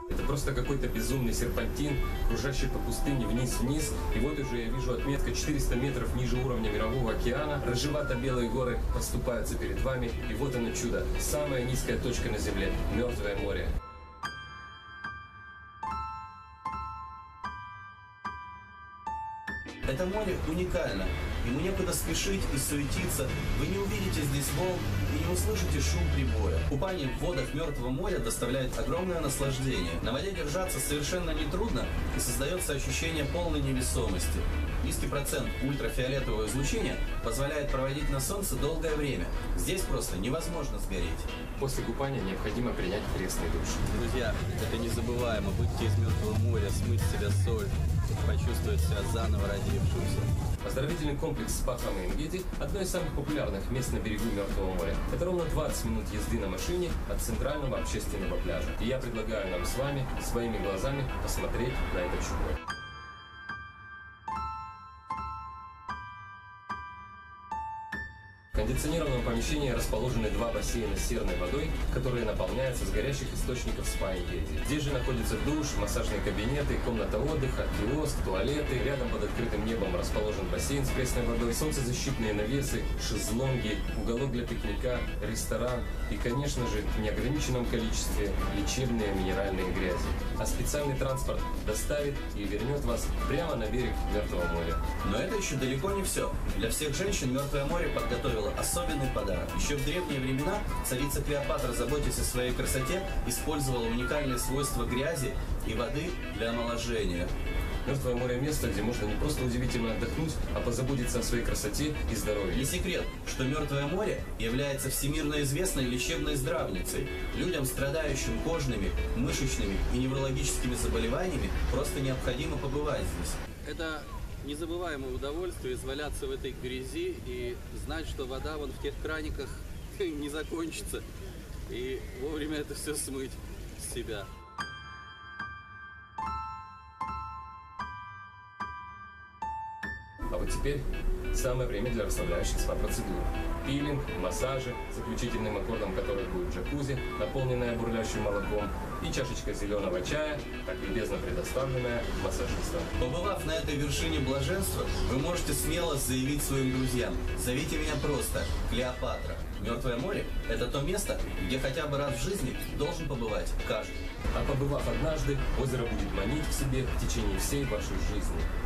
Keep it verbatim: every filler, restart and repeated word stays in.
Это просто какой-то безумный серпантин, кружащий по пустыне вниз-вниз. И вот уже я вижу отметка четыреста метров ниже уровня Мирового океана. Рыжевато-белые горы поступаются перед вами. И вот оно чудо. Самая низкая точка на Земле. Мертвое море. Это море уникально. Ему некуда спешить и суетиться. Вы не увидите здесь волн и не услышите шум прибоя. Купание в водах Мертвого моря доставляет огромное наслаждение. На воде держаться совершенно нетрудно и создается ощущение полной невесомости. Низкий процент ультрафиолетового излучения позволяет проводить на солнце долгое время. Здесь просто невозможно сгореть. После купания необходимо принять пресный душ. Друзья, это незабываемо. Выйти из Мертвого моря, смыть с себя соль, почувствовать себя заново родившимся. Оздоровительный комплекс спа Хамейнгети – одно из самых популярных мест на берегу Мертвого моря. Это ровно двадцать минут езды на машине от центрального общественного пляжа. И я предлагаю нам с вами своими глазами посмотреть на это чудо. В кондиционированном помещении расположены два бассейна с серной водой, которые наполняются с горящих источников спа-Ингети. Здесь же находится душ, массажные кабинеты, комната отдыха, киоск, туалеты. Рядом под открытым небом расположен бассейн с пресной водой, солнцезащитные навесы, шезлонги, уголок для пикника, ресторан и, конечно же, в неограниченном количестве лечебные минеральные грязи. А специальный транспорт доставит и вернет вас прямо на берег Мертвого моря. Но это еще далеко не все. Для всех женщин Мертвое море подготовило особенный подарок. Еще в древние времена царица Клеопатра, заботясь о своей красоте, использовала уникальные свойства грязи и воды для омоложения. Мертвое море – место, где можно не просто удивительно отдохнуть, а позаботиться о своей красоте и здоровье. Не секрет, что Мертвое море является всемирно известной лечебной здравницей. Людям, страдающим кожными, мышечными и неврологическими заболеваниями, просто необходимо побывать здесь. Это незабываемое удовольствие изваляться в этой грязи и знать, что вода вон в тех краниках не закончится. И вовремя это все смыть с себя. А вот теперь самое время для расслабляющих спа-процедур. Пилинг, массажи, заключительным аккордом которых будет джакузи, наполненная бурлящим молоком, и чашечка зеленого чая, так любезно предоставленная массажистом. Побывав на этой вершине блаженства, вы можете смело заявить своим друзьям: зовите меня просто Клеопатра. Мертвое море – это то место, где хотя бы раз в жизни должен побывать каждый. А побывав однажды, озеро будет манить к себе в течение всей вашей жизни.